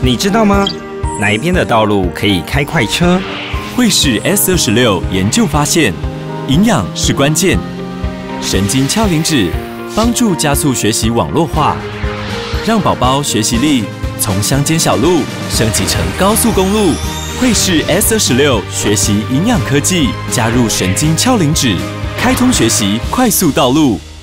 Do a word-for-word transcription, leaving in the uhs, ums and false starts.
你知道吗？哪一边的道路可以开快车？ 惠氏 S 二十六研究发现，营养是关键。神经鞘磷脂帮助加速学习网络化，让宝宝学习力从乡间小路升级成高速公路。惠氏 S 二十六学习营养科技，加入神经鞘磷脂，开通学习快速道路。